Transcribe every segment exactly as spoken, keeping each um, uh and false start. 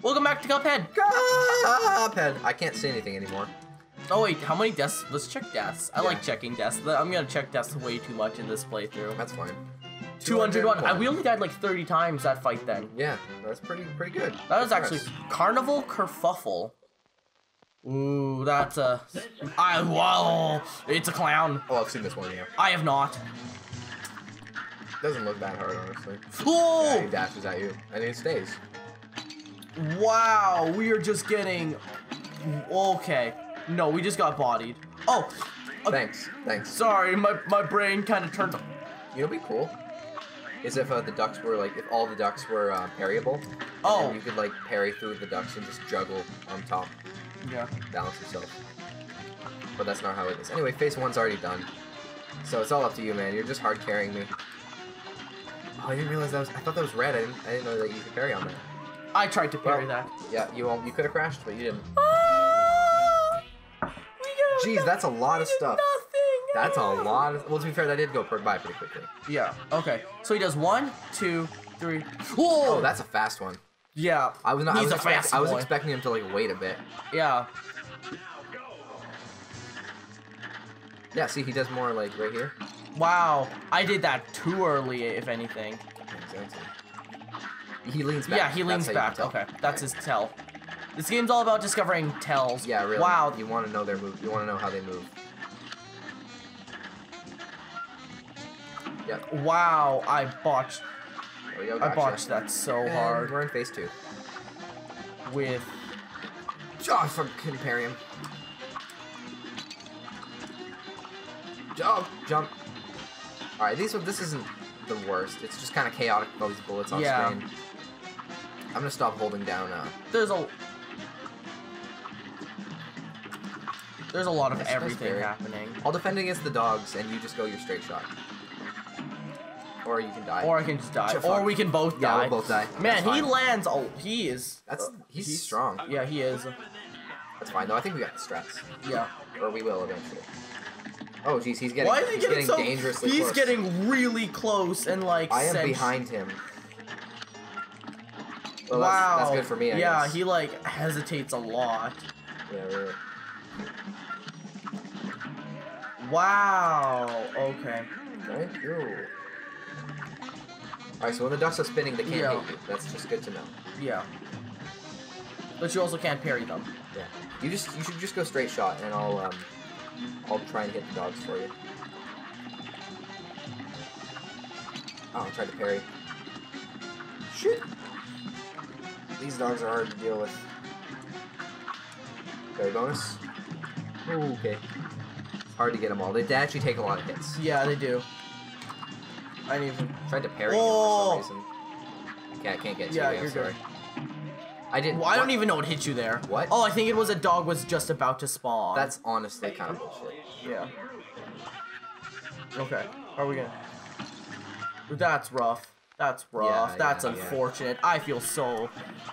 Welcome back to Cuphead. Cuphead. I can't see anything anymore. Oh wait, how many deaths? Let's check deaths. I Yeah. like checking deaths. I'm gonna check deaths way too much in this playthrough. That's fine. two hundred one. I, we only died like thirty times that fight then. Yeah, that's pretty pretty good. That was Good actually for us. Carnival Kerfuffle. Ooh, that's a. I wow, it's a clown. Oh, I've seen this one, yeah. I have not. Doesn't look that hard, honestly. Oh! Yeah, he dashes at you, and he stays. Wow, we are just getting. Okay, no, we just got bodied. Oh, uh, Thanks, thanks. sorry, my my brain kind of turned. You know, what'd be cool is if uh, the ducks were like, if all the ducks were uh, parryable. and Oh. then you could like parry through the ducks and just juggle on top, Yeah. balance yourself. But that's not how it is. Anyway, phase one's already done, so it's all up to you, man. You're just hard carrying me. Oh, I didn't realize that was. I thought that was red. I didn't. I didn't know that you could parry on that. I tried to parry Well, that. Yeah, you won't. You could have crashed, but you didn't. Ah! We got Jeez, that's a lot of we did stuff. Nothing. That's a lot of. Well, to be fair, that did go per- by pretty quickly. Yeah. Okay. So he does one, two, three. Whoa! Oh, that's a fast one. Yeah. I was not. He's I was, a expect, fast I was boy. expecting him to like wait a bit. Yeah. Yeah. See, he does more like right here. Wow. I did that too early, if anything. Exactly. He leans back. Yeah, he leans That's how you back. can tell. Okay, that's his tell. This game's all about discovering tells. Yeah, really. Wow. You want to know their move. You want to know how they move. Yep. Wow. I botched. There we go. I Gotcha. botched that so And hard We're in phase two. with. Oh, I couldn't parry him. Jump, jump. All right, these. This isn't the worst. It's just kind of chaotic. All these bullets on Yeah. screen. I'm gonna stop holding down. Uh, There's a. There's a lot of That's- that's everything fair. happening. I'll defend against the dogs, and you just go your straight shot. Or you can die. Or I can just die. Shit, Or fuck. we can both yeah, die. we'll both die. Man, That's he fine. lands. Oh, he is. That's uh, he's, strong. Yeah, he is. That's fine though. I think we got the strats, Yeah. or we will eventually. Oh jeez, he's getting Why is he he's getting, getting so? dangerously He's close. getting really close and like. I am sent- behind him. Well, wow. that's, that's good for me. I yeah, guess. he like hesitates a lot. Yeah, really. Wow. Okay. Thank you. All right, so when the ducks are spinning, they can't Yeah. hit you. That's just good to know. Yeah. But you also can't parry them. Yeah. You just you should just go straight shot, and I'll um I'll try and hit the dogs for you. Oh, I tried to parry. Shit. These dogs are hard to deal with. Parry bonus. Ooh, okay. It's hard to get them all. They, they actually take a lot of hits. Yeah, they do. I need to. Tried to parry Oh. him for some reason. Okay, I can't get to Yeah, you. I'm you're sorry. good. I didn't. Well, I don't what? even know what hit you there. What? Oh, I think it was a dog was just about to spawn. That's honestly kind of bullshit. Yeah. Okay. How are we gonna? That's rough. That's rough. Yeah, That's yeah, yeah. unfortunate. I feel so.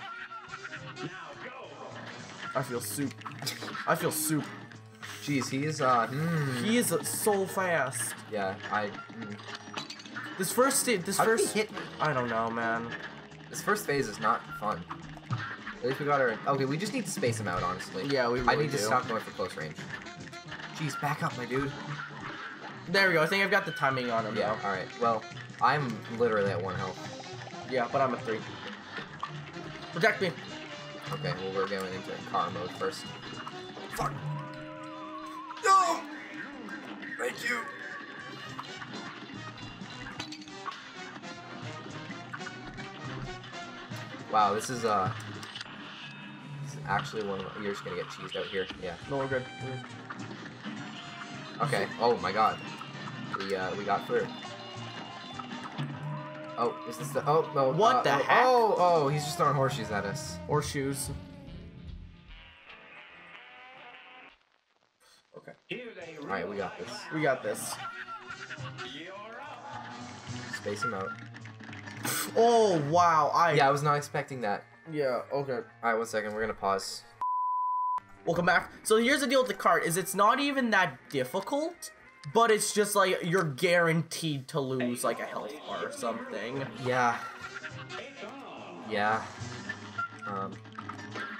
I feel soup. I feel soup. Jeez, he is. Uh, hmm. He is so fast. Yeah, I. Mm. This first state. This How did he first. hit me? I don't know, man. This first phase is not fun. At least we got our. Okay, we just need to space him out, honestly. Yeah, we I really need to do. stop going for close range. Jeez, back up, my dude. There we go. I think I've got the timing on him Yeah. now. All right. Well, I'm literally at one health. Yeah, but I'm at three. Protect me. Okay. Well, we're going into car mode first. Fuck. No. Thank you. Wow, this is uh, this is actually one of you're just gonna get cheesed out here. Yeah. No, we're good. We're good. Okay. Oh my God. We uh we got through. Oh, is this the? Oh no. What uh, the oh, heck? Oh oh, he's just throwing horseshoes at us. Or shoes. Okay. All right, we got this. We got this. Space him out. Oh wow! I Yeah, I was not expecting that. yeah. Okay. All right, one second. We're gonna pause. Welcome back. So here's the deal with the cart: is it's not even that difficult, but it's just like you're guaranteed to lose like a health bar or something. Yeah. Yeah. Um.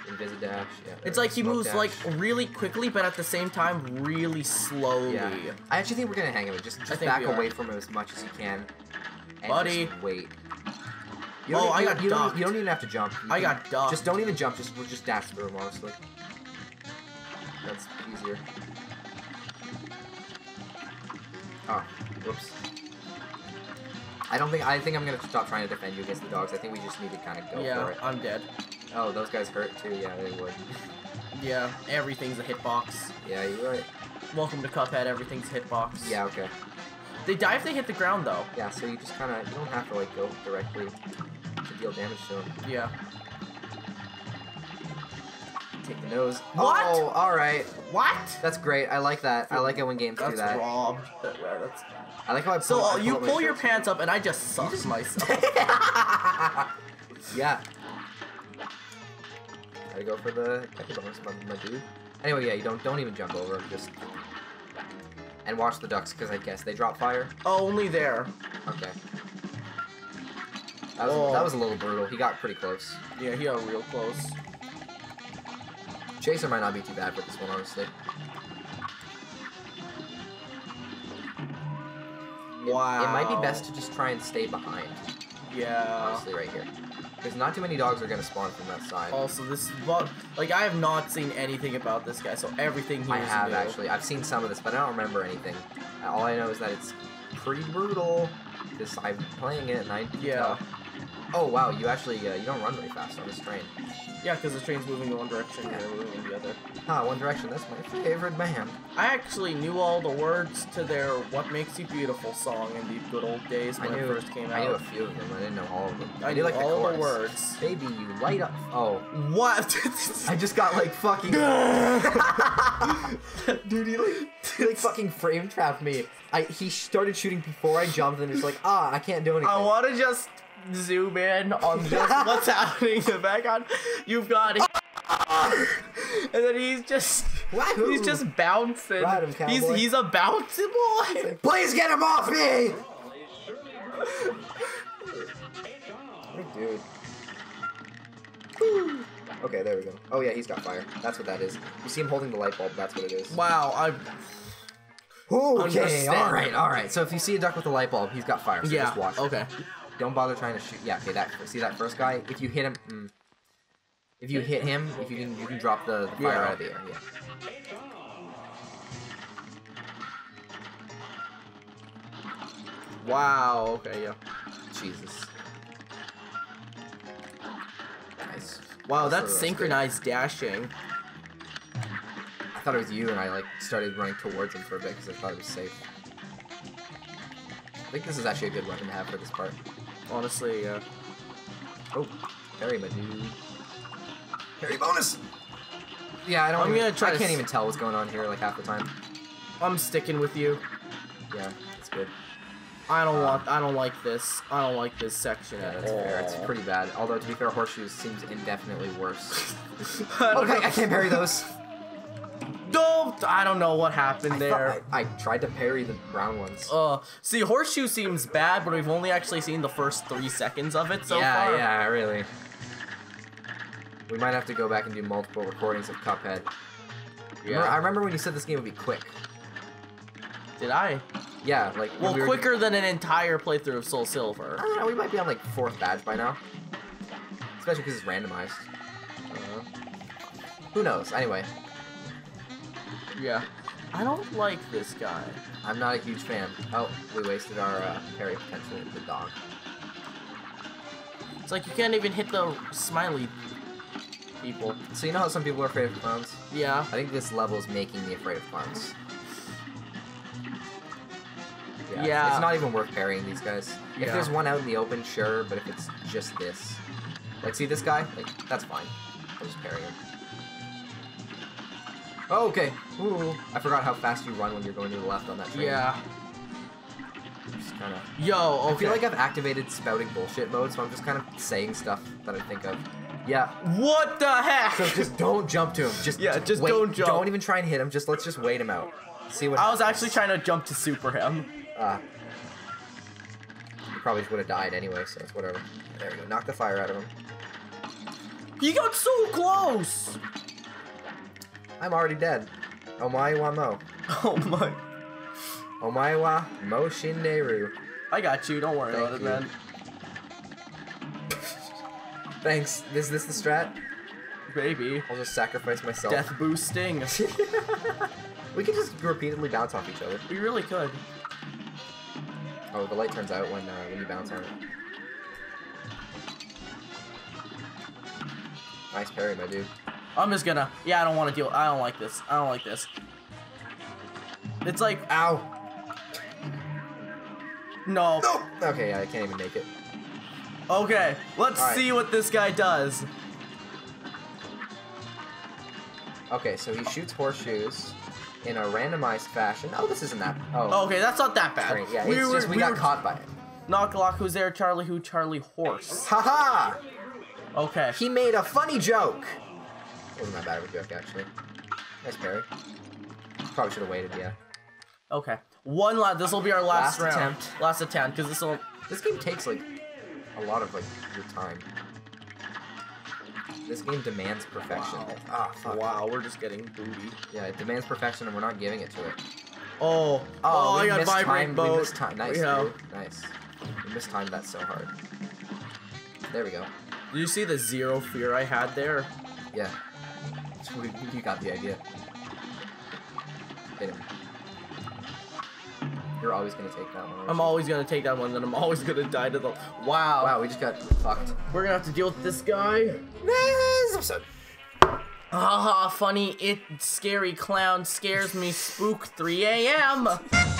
Invisidash. Yeah. It's like he moves dash. like really quickly, but at the same time really slowly. Yeah. I actually think we're gonna hang him. Just just back away from him as much as you can. And Buddy. Just wait. You Oh, don't, I you, got you ducked. Don't, you don't even have to jump. You I can, got ducked. Just don't even jump. Just we'll just dash through him, honestly. That's easier. Oh, whoops. I don't think I think I'm gonna stop trying to defend you against the dogs. I think we just need to kind of go yeah, for it. I'm dead. Oh, those guys hurt too. Yeah, they would. Yeah, everything's a hitbox. Yeah, you're right. Welcome to Cuphead. Everything's hitbox. Yeah, okay. They die if they hit the ground, though. Yeah, so you just kind of you don't have to like go directly to deal damage to them. Yeah. Take the nose. What? Oh, all right. What? That's great. I like that. I like it when games That's do that. robbed. That, yeah, that's... I like how I pull, So I uh, pull you up my pull your shirts. pants up, and I just suck just- myself. Yeah. Gotta go for the Teffy bonus, my, my dude. Anyway, yeah, you don't don't even jump over. Just and watch the ducks, because I guess they drop fire. Oh, only there. Okay. That was, Oh. that was a little brutal. He got pretty close. Yeah, he got real close. Chaser might not be too bad for this one, honestly. Wow. It might be best to just try and stay behind, Yeah. honestly, right here. Because not too many dogs are going to spawn from that side. Also, this well, like I have not seen anything about this guy, so everything here I is have, new. actually. I've seen some of this, but I don't remember anything. All I know is that it's pretty brutal, because I'm playing it, and I can Yeah. tell. Oh, wow, you actually, uh, you don't run very fast on this train. Yeah, because the train's moving in one direction, Yeah. and we're moving in the other. Ah, One Direction, that's my favorite band. I actually knew all the words to their "What Makes You Beautiful" song in the good old days when I knew, it first came out. I knew a few of them, I didn't know all of them. I knew, knew like, all the, the chorus. words. Baby, you light up. Oh. What? I just got, like, fucking... Dude, he, like, he, like, fucking frame trapped me. I He started shooting before I jumped, and it's like, ah, I can't do anything. I want to just zoom in on just what's happening in the background. You've got it. And then he's just Wahoo! he's just bouncing. Ride him, he's cowboy. he's a bouncy boy. Please get him off me! Hey, dude. Okay, there we go. Oh yeah, he's got fire. That's what that is. You see him holding the light bulb, that's what it is. Wow, I Okay, Understand. alright, alright. So if you see a duck with a light bulb, he's got fire, so yeah. just watch. Okay. Don't bother trying to shoot. Yeah, okay, that see that first guy? If you hit him mm, if you hit him, if you can you can drop the, the fire Yeah. out of the air, yeah. Wow. Okay. Yeah. Jesus. Nice. Wow, That's that's sort of synchronized dashing. I thought it was you, and I like started running towards him for a bit because I thought it was safe. I think this is actually a good weapon to have for this part. Honestly, yeah. Oh, parry, my dude. Parry bonus. Yeah, I don't. I'm even, gonna try I to can't s- even tell what's going on here like half the time. I'm sticking with you. Yeah, it's good. I don't Uh, want. I don't like this. I don't like this section Yeah, at that's all. fair. It's pretty bad. Although to be fair, horseshoes seems indefinitely worse. I don't Okay, know. I can't parry those. No, I don't know what happened I, there. thought I, I tried to parry the brown ones. Uh, see, horseshoe seems bad, but we've only actually seen the first three seconds of it so yeah, far. yeah, really. We might have to go back and do multiple recordings of Cuphead. Yeah. Remember- I remember when you said this game would be quick. Did I? Yeah, like when Well, we were- quicker than an entire playthrough of Soul Silver. I don't know, we might be on like fourth badge by now. Especially because it's randomized. Uh, who knows? Anyway, Yeah. I don't like this guy. I'm not a huge fan. Oh, we wasted our uh, parry potential with the dog. It's like you can't even hit the smiley people. So you know how some people are afraid of clowns? Yeah. I think this level is making me afraid of clowns. Yeah. Yeah. It's not even worth parrying these guys. If Yeah. there's one out in the open, sure, but if it's just this. Like, see this guy? Like, that's fine. I'll just parry him. Oh, okay. Ooh. I forgot how fast you run when you're going to the left on that train. Yeah. Just kind of... Yo, okay. I feel like I've activated spouting bullshit mode, so I'm just kind of saying stuff that I think of. Yeah. What the heck? So just don't jump to him. Just Yeah, just wait. don't jump. Don't even try and hit him. Just let's just wait him out. See what I was happens. actually trying to jump to super him. Ah. You probably would have died anyway, so it's whatever. There we go. Knock the fire out of him. He got so close! I'm already dead. Omae wa mo. Oh my. Omae wa mo shinderu. I got you, don't worry Thank about you. it, man. Thanks. Is this the strat? Baby. I'll just sacrifice myself. Death boosting. We can just repeatedly bounce off each other. We really could. Oh, the light turns out when uh, when you bounce on it. Nice parry, my dude. I'm just gonna. Yeah, I don't want to deal. I don't like this. I don't like this. It's like. Ow! No. No! Okay, yeah, I can't even make it. Okay, let's All right. see what this guy does. Okay, so he shoots horseshoes in a randomized fashion. Oh, this isn't that. Oh. Okay, that's not that bad. Great. Yeah, we it's were, just we, we got were, caught by it. Knock lock, who's there? Charlie who? Charlie horse. Haha! Okay. He made a funny joke. Wasn't that bad of a joke, actually. Nice parry. Probably should have waited, yeah. Okay. One last. This will be our last, Last round. attempt. Last attempt, because this will. This game takes, like, a lot of, like, your time. This game demands perfection. Wow. Ah, fuck. Wow, we're just getting booty. Yeah, it demands perfection, and we're not giving it to it. Oh. Oh, we I got missed vibrate time. boat. We missed time. Nice, Yeah. dude. Nice. We mistimed that so hard. There we go. Did you see the zero fear I had there? Yeah. We, you got the idea. Hit him. You're always gonna take that one. aren't I'm you? always gonna take that one, then I'm always gonna die to the. Wow. Wow, we just got fucked. We're gonna have to deal with this guy. This episode. Haha, funny, it scary clown scares me spook three A M